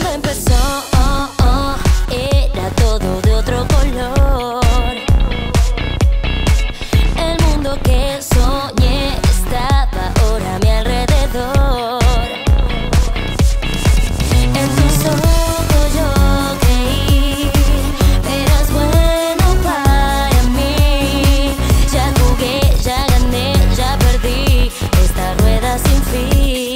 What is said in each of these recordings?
empezó, era todo de otro color. El mundo que soñé estaba ahora a mi alrededor. En tus ojos yo creí, eras bueno para mí. Ya jugué, ya gané, ya perdí esta rueda sin fin.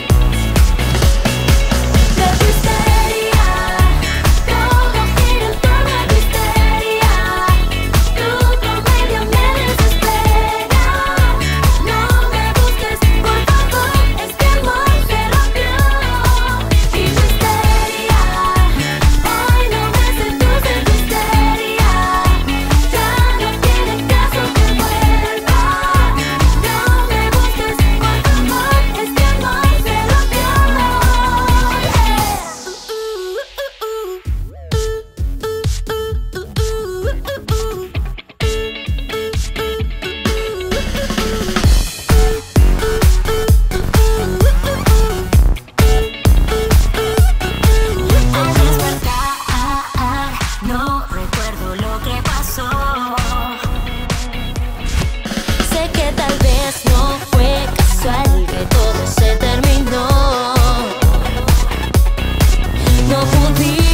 Sé que tal vez no fue casual que todo se terminó. No pude